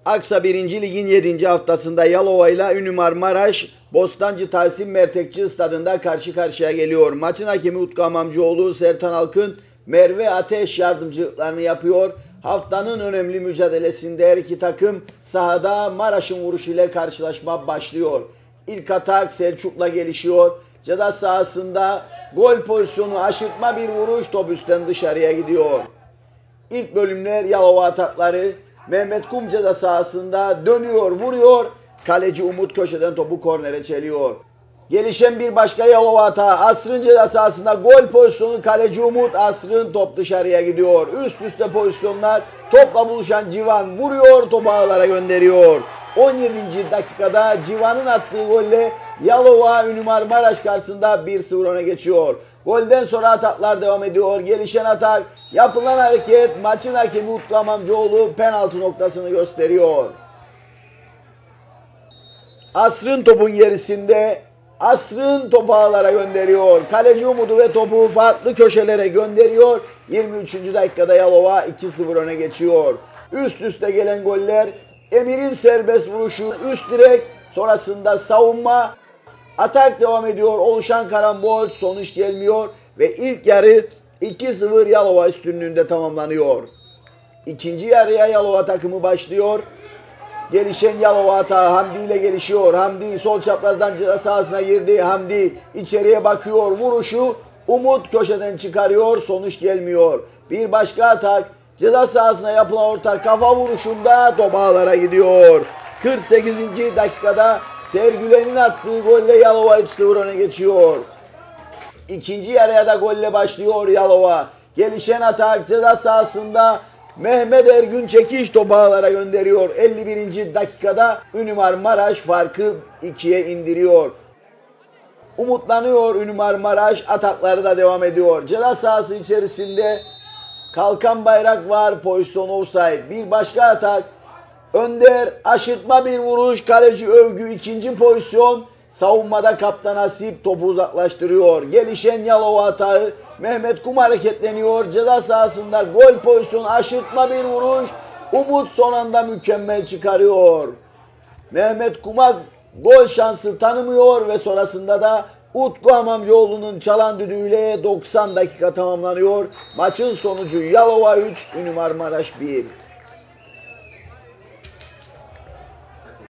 Aksa 1. Lig'in 7. haftasında Yalova ile Ünlü Marmaraş Bostancı Tahsin Mertekçi stadında karşı karşıya geliyor. Maçın hakemi Utku Amamcıoğlu, Sertan Alkın, Merve Ateş yardımcılıklarını yapıyor. Haftanın önemli mücadelesinde her iki takım sahada Maraş'ın vuruşu ile karşılaşma başlıyor. İlk atak Selçuk'la gelişiyor. Ceza sahasında gol pozisyonu, aşırtma bir vuruş, top üstten dışarıya gidiyor. İlk bölümler Yalova atakları. Mehmet Kum ceza sahasında dönüyor, vuruyor. Kaleci Umut köşeden topu kornere çeliyor. Gelişen bir başka Yalova atağı. Asrın ceza sahasında gol pozisyonu, kaleci Umut, Asrın, top dışarıya gidiyor. Üst üste pozisyonlar. Topla buluşan Civan vuruyor, topu ağlara gönderiyor. 17. dakikada Civan'ın attığı golle Yalova Ünlü Marmaraş karşısında 1-0 öne geçiyor. Golden sonra ataklar devam ediyor. Gelişen atak, yapılan hareket, maçın hakemi Utku Amamcıoğlu penaltı noktasını gösteriyor. Asrın topun gerisinde, Asrın topu ağlara gönderiyor. Kaleci Umut'u ve topu farklı köşelere gönderiyor. 23. dakikada Yalova 2-0 öne geçiyor. Üst üste gelen goller, Emir'in serbest vuruşu, üst direk, sonrasında savunma, atak devam ediyor. Oluşan karambol, sonuç gelmiyor ve ilk yarı 2-0 Yalova üstünlüğünde tamamlanıyor. İkinci yarıya Yalova takımı başlıyor. Gelişen Yalova atağı Hamdi ile gelişiyor. Hamdi sol çaprazdan ceza sahasına girdi. Hamdi içeriye bakıyor. Vuruşu Umut köşeden çıkarıyor. Sonuç gelmiyor. Bir başka atak. Ceza sahasına yapılan orta kafa vuruşunda top ağlara gidiyor. 48. dakikada Sergülen'in attığı golle Yalova 3-0 öne geçiyor. İkinci yarıya da golle başlıyor Yalova. Gelişen atak ceza sahasında Mehmet Ergün çekiş topu ağlara gönderiyor. 51. dakikada Ünlü Marmaraş farkı 2'ye indiriyor. Umutlanıyor Ünlü Marmaraş, atakları da devam ediyor. Ceza sahası içerisinde kalkan bayrak var, pozisyon offside. Bir başka atak, Önder aşırtma bir vuruş, kaleci Övgü ikinci pozisyon. Savunmada Kaptan Hasip topu uzaklaştırıyor. Gelişen Yalova atağı, Mehmet Kum hareketleniyor. Ceza sahasında gol pozisyonu, aşırtma bir vuruş. Umut son anda mükemmel çıkarıyor. Mehmet Kum'a gol şansı tanımıyor ve sonrasında da Utku Amamcıoğlu'nun çalan düdüğüyle 90 dakika tamamlanıyor. Maçın sonucu Yalova 3, Ünlü Marmaraş 1.